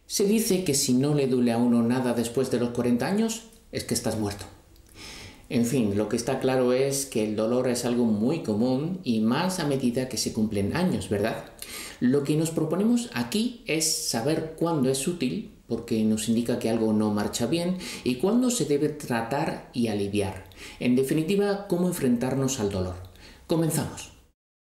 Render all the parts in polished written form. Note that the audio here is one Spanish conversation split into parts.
Se dice que si no le duele a uno nada después de los 40 años, es que estás muerto. En fin, lo que está claro es que el dolor es algo muy común y más a medida que se cumplen años, ¿verdad? Lo que nos proponemos aquí es saber cuándo es útil, porque nos indica que algo no marcha bien, y cuándo se debe tratar y aliviar. En definitiva, cómo enfrentarnos al dolor. Comenzamos.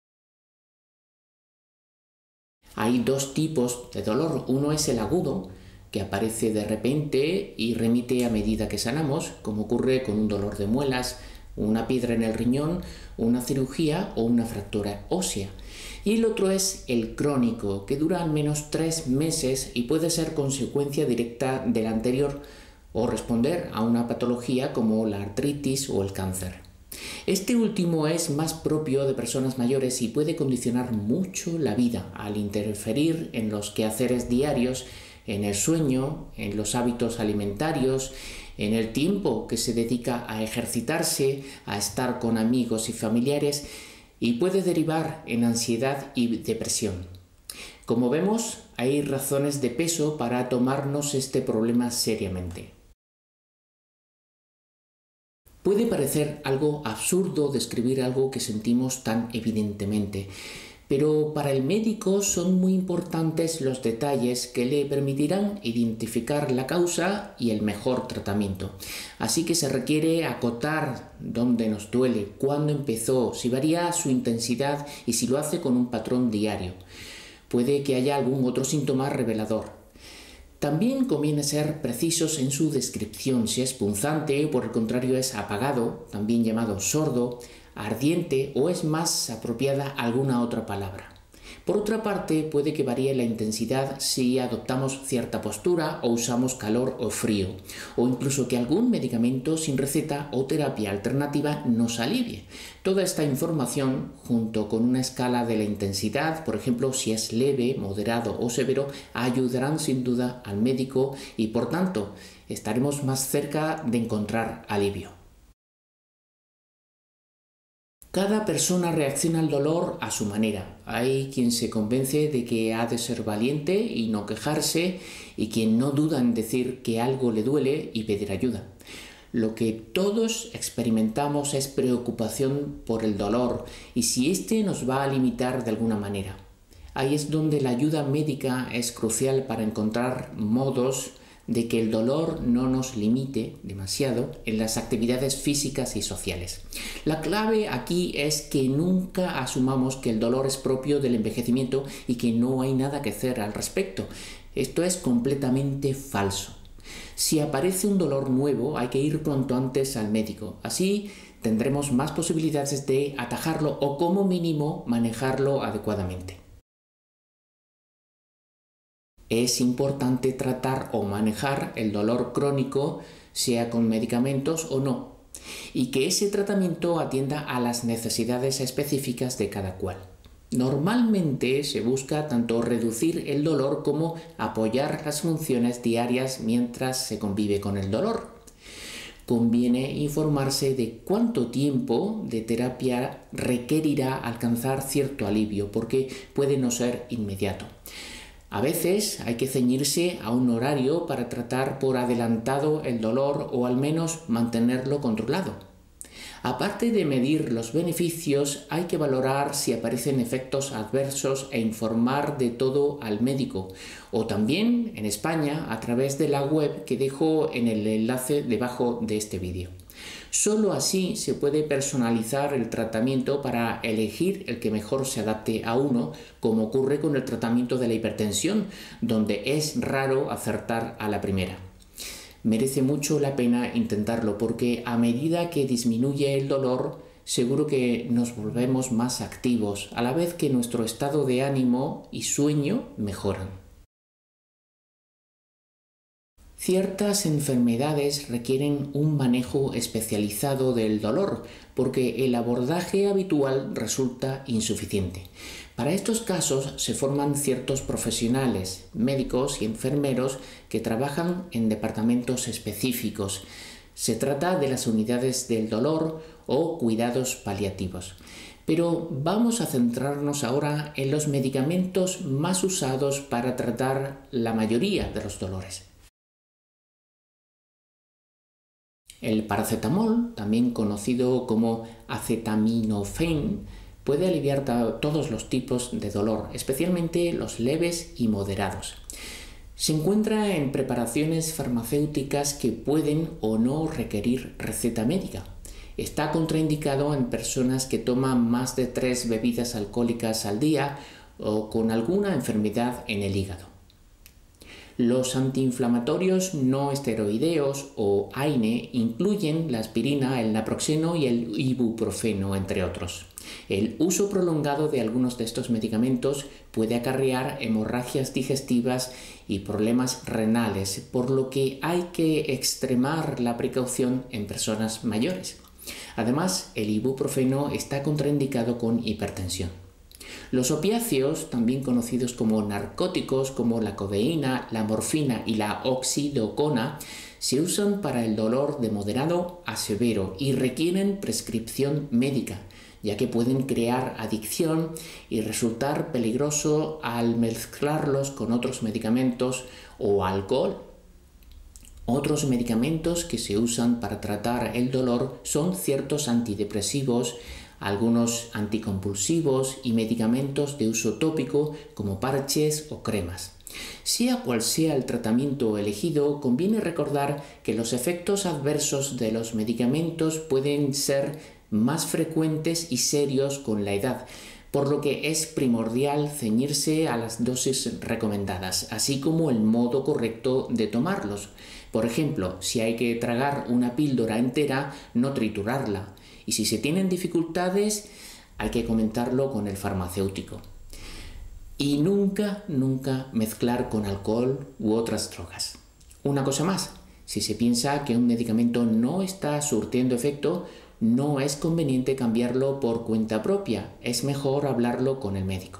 Hay dos tipos de dolor. Uno es el agudo, que aparece de repente y remite a medida que sanamos, como ocurre con un dolor de muelas, una piedra en el riñón, una cirugía o una fractura ósea. Y el otro es el crónico, que dura al menos 3 meses y puede ser consecuencia directa del anterior o responder a una patología como la artritis o el cáncer. Este último es más propio de personas mayores y puede condicionar mucho la vida al interferir en los quehaceres diarios, en el sueño, en los hábitos alimentarios, en el tiempo que se dedica a ejercitarse, a estar con amigos y familiares, y puede derivar en ansiedad y depresión. Como vemos, hay razones de peso para tomarnos este problema seriamente. Puede parecer algo absurdo describir algo que sentimos tan evidentemente, pero para el médico son muy importantes los detalles que le permitirán identificar la causa y el mejor tratamiento. Así que se requiere acotar dónde nos duele, cuándo empezó, si varía su intensidad y si lo hace con un patrón diario. Puede que haya algún otro síntoma revelador. También conviene ser precisos en su descripción, si es punzante o por el contrario es apagado, también llamado sordo, ardiente o es más apropiada alguna otra palabra. Por otra parte, puede que varíe la intensidad si adoptamos cierta postura o usamos calor o frío, o incluso que algún medicamento sin receta o terapia alternativa nos alivie. Toda esta información, junto con una escala de la intensidad, por ejemplo, si es leve, moderado o severo, ayudarán sin duda al médico y, por tanto, estaremos más cerca de encontrar alivio. Cada persona reacciona al dolor a su manera. Hay quien se convence de que ha de ser valiente y no quejarse, y quien no duda en decir que algo le duele y pedir ayuda. Lo que todos experimentamos es preocupación por el dolor y si éste nos va a limitar de alguna manera. Ahí es donde la ayuda médica es crucial para encontrar modos de que el dolor no nos limite demasiado en las actividades físicas y sociales. La clave aquí es que nunca asumamos que el dolor es propio del envejecimiento y que no hay nada que hacer al respecto. Esto es completamente falso. Si aparece un dolor nuevo, hay que ir cuanto antes al médico. Así tendremos más posibilidades de atajarlo o como mínimo manejarlo adecuadamente. Es importante tratar o manejar el dolor crónico, sea con medicamentos o no, y que ese tratamiento atienda a las necesidades específicas de cada cual. Normalmente se busca tanto reducir el dolor como apoyar las funciones diarias mientras se convive con el dolor. Conviene informarse de cuánto tiempo de terapia requerirá alcanzar cierto alivio, porque puede no ser inmediato. A veces hay que ceñirse a un horario para tratar por adelantado el dolor o al menos mantenerlo controlado. Aparte de medir los beneficios, hay que valorar si aparecen efectos adversos e informar de todo al médico, o también en España a través de la web que dejo en el enlace debajo de este vídeo. Solo así se puede personalizar el tratamiento para elegir el que mejor se adapte a uno, como ocurre con el tratamiento de la hipertensión, donde es raro acertar a la primera. Merece mucho la pena intentarlo porque a medida que disminuye el dolor, seguro que nos volvemos más activos, a la vez que nuestro estado de ánimo y sueño mejoran. Ciertas enfermedades requieren un manejo especializado del dolor porque el abordaje habitual resulta insuficiente. Para estos casos se forman ciertos profesionales, médicos y enfermeros que trabajan en departamentos específicos. Se trata de las unidades del dolor o cuidados paliativos. Pero vamos a centrarnos ahora en los medicamentos más usados para tratar la mayoría de los dolores. El paracetamol, también conocido como acetaminofén, puede aliviar todos los tipos de dolor, especialmente los leves y moderados. Se encuentra en preparaciones farmacéuticas que pueden o no requerir receta médica. Está contraindicado en personas que toman más de 3 bebidas alcohólicas al día o con alguna enfermedad en el hígado. Los antiinflamatorios no esteroideos o AINE incluyen la aspirina, el naproxeno y el ibuprofeno, entre otros. El uso prolongado de algunos de estos medicamentos puede acarrear hemorragias digestivas y problemas renales, por lo que hay que extremar la precaución en personas mayores. Además, el ibuprofeno está contraindicado con hipertensión. Los opiáceos, también conocidos como narcóticos como la codeína, la morfina y la oxidocona, se usan para el dolor de moderado a severo y requieren prescripción médica, ya que pueden crear adicción y resultar peligroso al mezclarlos con otros medicamentos o alcohol. Otros medicamentos que se usan para tratar el dolor son ciertos antidepresivos, algunos anticonvulsivos y medicamentos de uso tópico como parches o cremas. Sea cual sea el tratamiento elegido, conviene recordar que los efectos adversos de los medicamentos pueden ser más frecuentes y serios con la edad, por lo que es primordial ceñirse a las dosis recomendadas, así como el modo correcto de tomarlos. Por ejemplo, si hay que tragar una píldora entera, no triturarla. Y si se tienen dificultades, hay que comentarlo con el farmacéutico. Y nunca mezclar con alcohol u otras drogas. Una cosa más, si se piensa que un medicamento no está surtiendo efecto, no es conveniente cambiarlo por cuenta propia, es mejor hablarlo con el médico.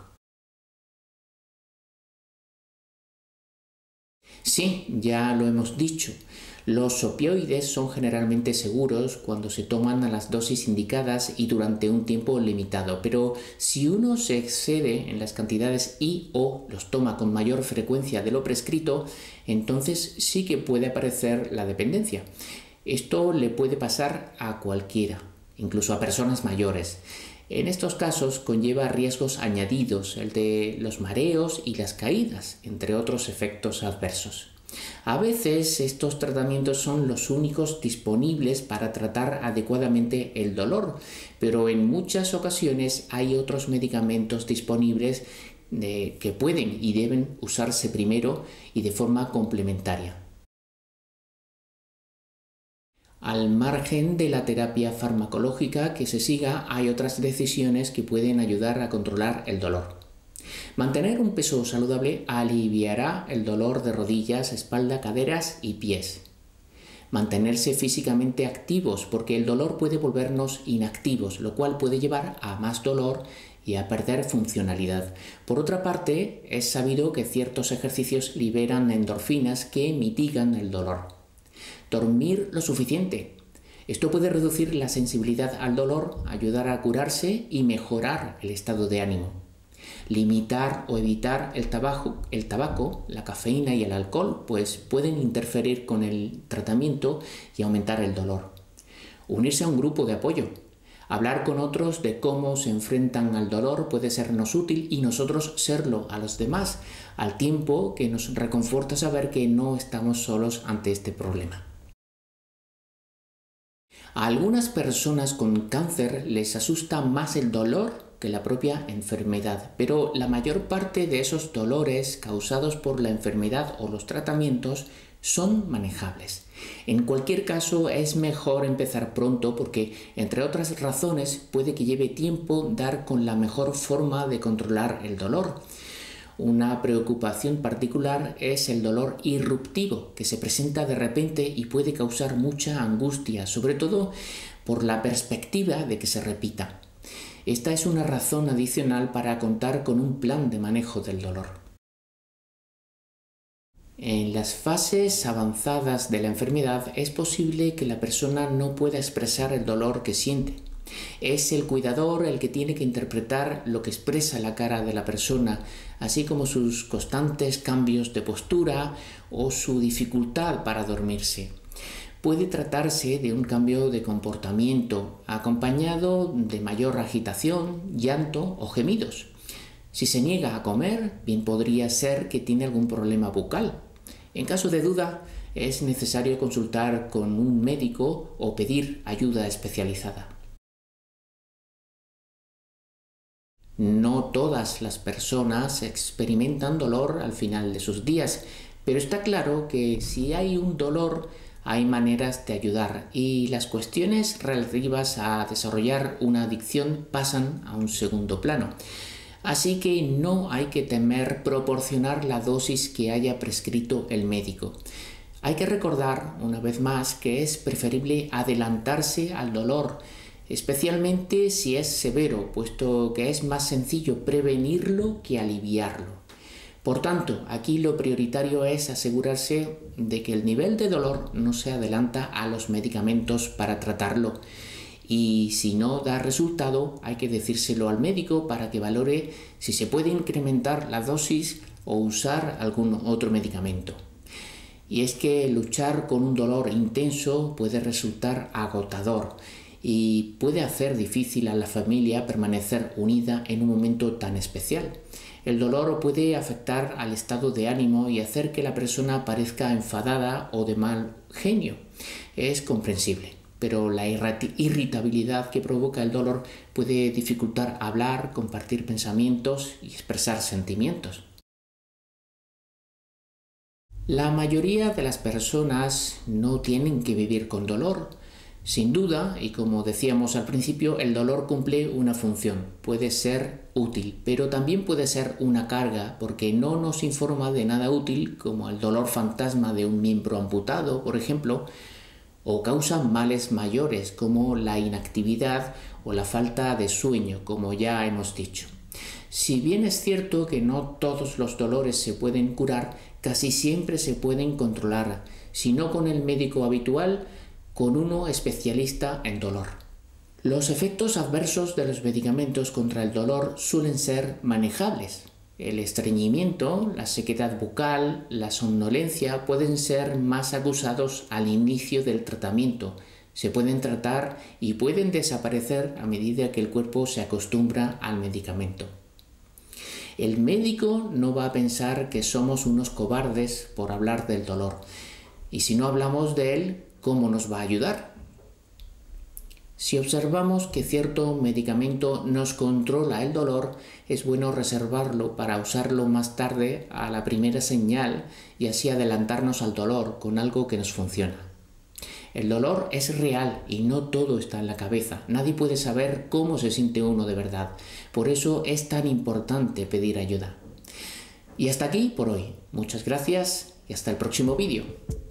Sí, ya lo hemos dicho. Los opioides son generalmente seguros cuando se toman a las dosis indicadas y durante un tiempo limitado, pero si uno se excede en las cantidades y o los toma con mayor frecuencia de lo prescrito, entonces sí que puede aparecer la dependencia. Esto le puede pasar a cualquiera, incluso a personas mayores. En estos casos conlleva riesgos añadidos, el de los mareos y las caídas, entre otros efectos adversos. A veces estos tratamientos son los únicos disponibles para tratar adecuadamente el dolor, pero en muchas ocasiones hay otros medicamentos disponibles que pueden y deben usarse primero y de forma complementaria. Al margen de la terapia farmacológica que se siga, hay otras decisiones que pueden ayudar a controlar el dolor. Mantener un peso saludable aliviará el dolor de rodillas, espalda, caderas y pies. Mantenerse físicamente activos, porque el dolor puede volvernos inactivos, lo cual puede llevar a más dolor y a perder funcionalidad. Por otra parte, es sabido que ciertos ejercicios liberan endorfinas que mitigan el dolor. Dormir lo suficiente. Esto puede reducir la sensibilidad al dolor, ayudar a curarse y mejorar el estado de ánimo. Limitar o evitar el tabaco, la cafeína y el alcohol, pues pueden interferir con el tratamiento y aumentar el dolor. Unirse a un grupo de apoyo. Hablar con otros de cómo se enfrentan al dolor puede sernos útil y nosotros serlo a los demás, al tiempo que nos reconforta saber que no estamos solos ante este problema. A algunas personas con cáncer les asusta más el dolor que la propia enfermedad, pero la mayor parte de esos dolores causados por la enfermedad o los tratamientos son manejables. En cualquier caso, es mejor empezar pronto porque, entre otras razones, puede que lleve tiempo dar con la mejor forma de controlar el dolor. Una preocupación particular es el dolor irruptivo, que se presenta de repente y puede causar mucha angustia, sobre todo por la perspectiva de que se repita. Esta es una razón adicional para contar con un plan de manejo del dolor. En las fases avanzadas de la enfermedad es posible que la persona no pueda expresar el dolor que siente. Es el cuidador el que tiene que interpretar lo que expresa la cara de la persona, así como sus constantes cambios de postura o su dificultad para dormirse. Puede tratarse de un cambio de comportamiento acompañado de mayor agitación, llanto o gemidos. Si se niega a comer, bien podría ser que tiene algún problema bucal. En caso de duda, es necesario consultar con un médico o pedir ayuda especializada. No todas las personas experimentan dolor al final de sus días, pero está claro que si hay un dolor, hay maneras de ayudar y las cuestiones relativas a desarrollar una adicción pasan a un segundo plano. Así que no hay que temer proporcionar la dosis que haya prescrito el médico. Hay que recordar, una vez más, que es preferible adelantarse al dolor, especialmente si es severo, puesto que es más sencillo prevenirlo que aliviarlo. Por tanto, aquí lo prioritario es asegurarse de que el nivel de dolor no se adelanta a los medicamentos para tratarlo. Y si no da resultado, hay que decírselo al médico para que valore si se puede incrementar la dosis o usar algún otro medicamento. Y es que luchar con un dolor intenso puede resultar agotador y puede hacer difícil a la familia permanecer unida en un momento tan especial. El dolor puede afectar al estado de ánimo y hacer que la persona parezca enfadada o de mal genio. Es comprensible, pero la irritabilidad que provoca el dolor puede dificultar hablar, compartir pensamientos y expresar sentimientos. La mayoría de las personas no tienen que vivir con dolor. Sin duda, y como decíamos al principio, el dolor cumple una función, puede ser útil, pero también puede ser una carga porque no nos informa de nada útil, como el dolor fantasma de un miembro amputado, por ejemplo, o causa males mayores como la inactividad o la falta de sueño, como ya hemos dicho. Si bien es cierto que no todos los dolores se pueden curar, casi siempre se pueden controlar, si no con el médico habitual, con uno especialista en dolor. Los efectos adversos de los medicamentos contra el dolor suelen ser manejables. El estreñimiento, la sequedad bucal, la somnolencia pueden ser más acusados al inicio del tratamiento. Se pueden tratar y pueden desaparecer a medida que el cuerpo se acostumbra al medicamento. El médico no va a pensar que somos unos cobardes por hablar del dolor. Y si no hablamos de él, ¿cómo nos va a ayudar? Si observamos que cierto medicamento nos controla el dolor, es bueno reservarlo para usarlo más tarde a la primera señal y así adelantarnos al dolor con algo que nos funciona. El dolor es real y no todo está en la cabeza. Nadie puede saber cómo se siente uno de verdad. Por eso es tan importante pedir ayuda. Y hasta aquí por hoy. Muchas gracias y hasta el próximo vídeo.